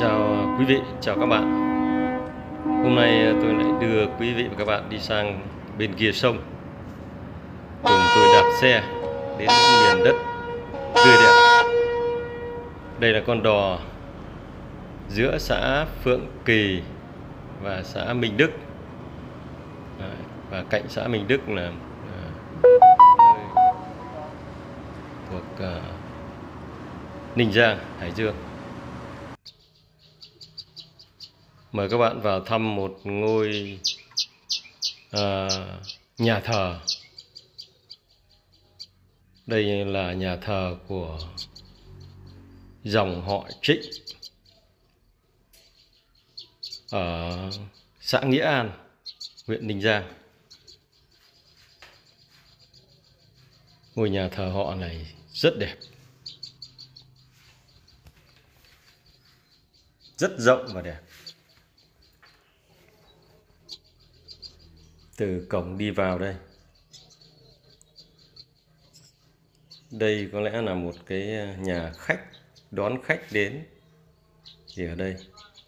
Chào quý vị, chào các bạn. Hôm nay tôi lại đưa quý vị và các bạn đi sang bên kia sông, cùng tôi đạp xe đến những miền đất tươi đẹp. Đây là con đò giữa xã Phượng Kỳ và xã Minh Đức. Và cạnh xã Minh Đức là thuộc Ninh Giang, Hải Dương. Mời các bạn vào thăm một ngôi nhà thờ. Đây là nhà thờ của dòng họ Trịnh ở xã Nghĩa An, huyện Ninh Giang. Ngôi nhà thờ họ này rất đẹp, rất rộng và đẹp. Từ cổng đi vào đây, đây có lẽ là một cái nhà khách đón khách đến thì ở đây.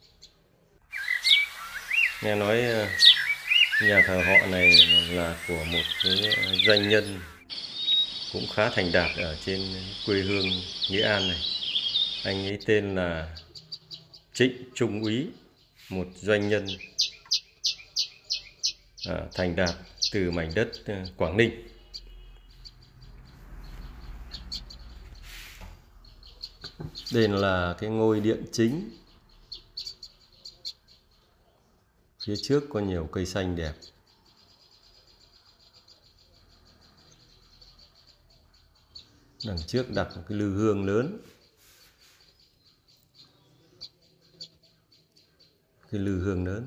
Nghe nói nhà thờ họ này là của một cái doanh nhân cũng khá thành đạt ở trên quê hương Nghĩa An này. Anh ấy tên là Trịnh Trung Úy, một doanh nhân thành đạt từ mảnh đất Quảng Ninh. Đây là cái ngôi điện chính. Phía trước có nhiều cây xanh đẹp. Đằng trước đặt một cái lư hương lớn. Cái lư hương lớn.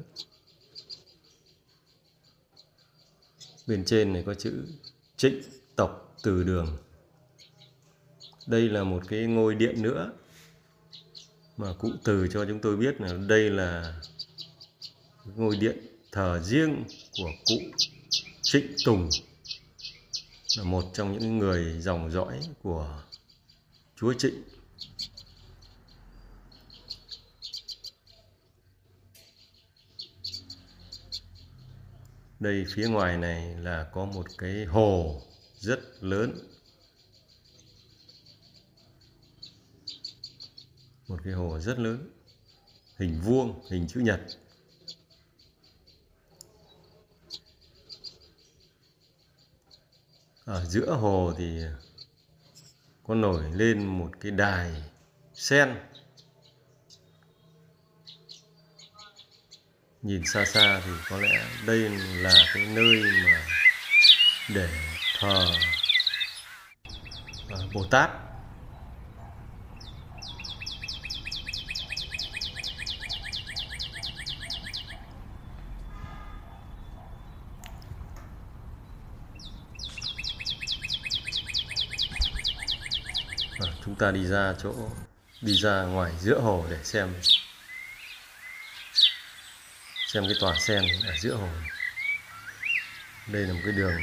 Bên trên này có chữ Trịnh tộc Từ Đường. Đây là một cái ngôi điện nữa mà cụ Từ cho chúng tôi biết là đây là ngôi điện thờ riêng của cụ Trịnh Tùng, là một trong những người dòng dõi của chúa Trịnh. Đây phía ngoài này là có một cái hồ rất lớn. Một cái hồ rất lớn, hình vuông, hình chữ nhật. Ở giữa hồ thì có nổi lên một cái đài sen. Nhìn xa xa thì có lẽ đây là cái nơi mà để thờ Bồ Tát. Chúng ta đi ra ngoài giữa hồ để xem cái tòa sen ở giữa hồ. Đây là một cái đường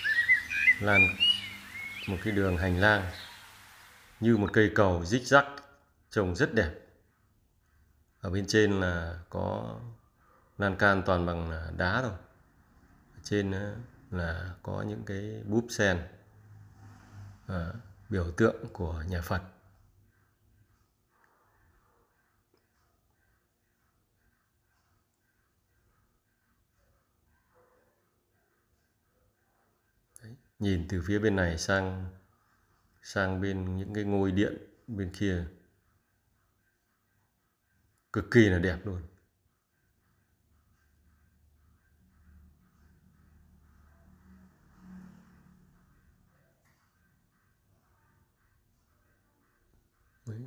một cái đường hành lang như một cây cầu rích rắc, trông rất đẹp. Ở bên trên là có lan can toàn bằng đá thôi. Ở trên là có những cái búp sen, biểu tượng của nhà Phật. Đấy, nhìn từ phía bên này sang bên những cái ngôi điện bên kia cực kỳ là đẹp luôn. Đấy,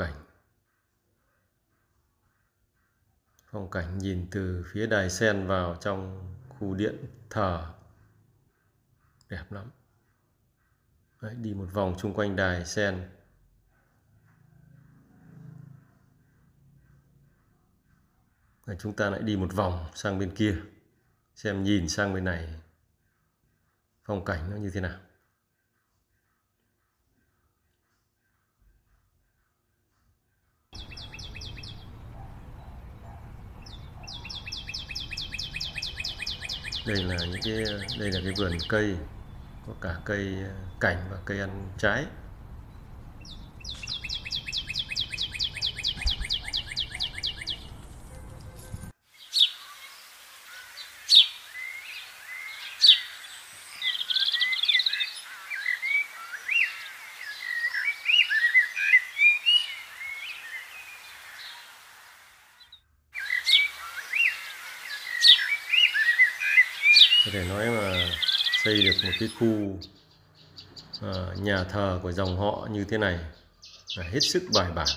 phong cảnh nhìn từ phía đài sen vào trong khu điện thờ đẹp lắm. Đấy, đi một vòng chung quanh đài sen. Rồi chúng ta lại đi một vòng sang bên kia, xem nhìn sang bên này phong cảnh nó như thế nào. Đây là cái vườn cây, có cả cây cảnh và cây ăn trái. Có thể nói là xây được một cái khu nhà thờ của dòng họ như thế này là hết sức bài bản,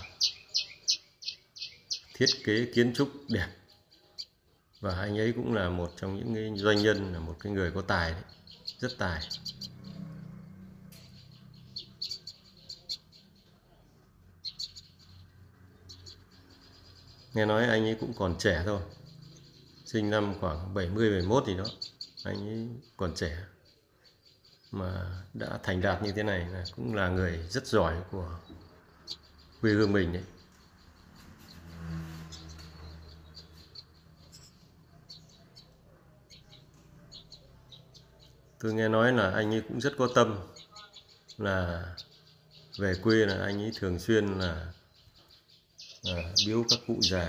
thiết kế kiến trúc đẹp, và anh ấy cũng là một trong những cái doanh nhân, là một cái người có tài đấy, rất tài. Nghe nói anh ấy cũng còn trẻ thôi, sinh năm khoảng 70 71 thì đó, anh ấy còn trẻ mà đã thành đạt như thế này, là cũng là người rất giỏi của quê hương mình đấy. Tôi nghe nói là anh ấy cũng rất có tâm, là về quê là anh ấy thường xuyên là biếu các cụ già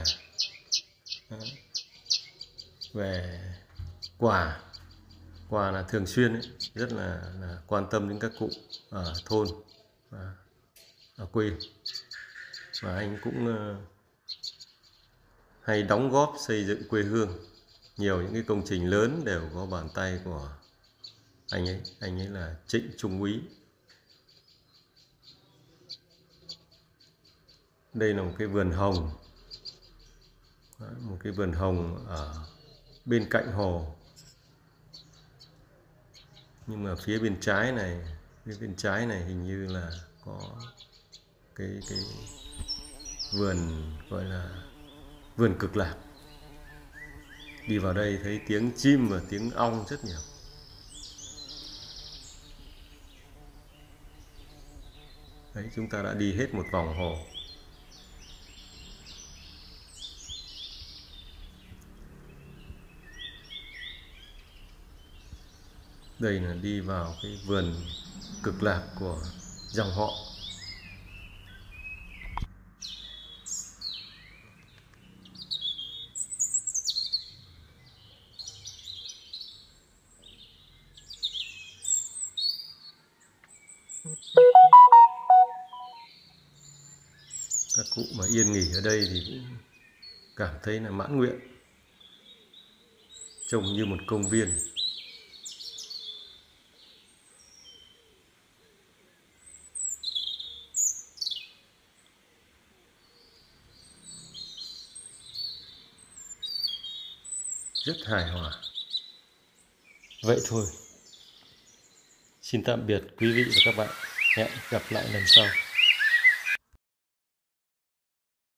về quà là thường xuyên ấy, rất là quan tâm đến các cụ ở thôn và ở quê. Và anh cũng hay đóng góp xây dựng quê hương, nhiều những cái công trình lớn đều có bàn tay của anh ấy là Trịnh Trung Úy. Đây là một cái vườn hồng, một cái vườn hồng ở bên cạnh hồ, nhưng mà phía bên trái này hình như là có cái vườn gọi là vườn cực lạc. Đi vào đây thấy tiếng chim và tiếng ong rất nhiều. Đấy, chúng ta đã đi hết một vòng hồ. Đây là đi vào cái vườn cực lạc của dòng họ. Các cụ mà yên nghỉ ở đây thì cũng cảm thấy là mãn nguyện, trông như một công viên. Rất hài hòa. Vậy thôi. Xin tạm biệt quý vị và các bạn. Hẹn gặp lại lần sau.